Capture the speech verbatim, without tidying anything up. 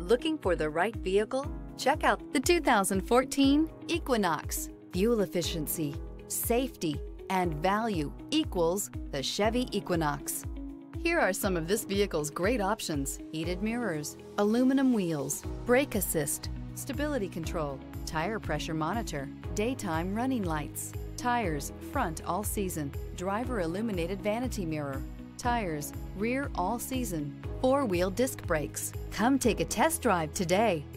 Looking for the right vehicle? Check out the two thousand fourteen Equinox. Fuel efficiency, safety, and value equals the Chevy Equinox. Here are some of this vehicle's great options: heated mirrors, aluminum wheels, brake assist, stability control, tire pressure monitor, daytime running lights, tires front all season, driver illuminated vanity mirror, tires rear all season, four-wheel disc brakes. Come take a test drive today.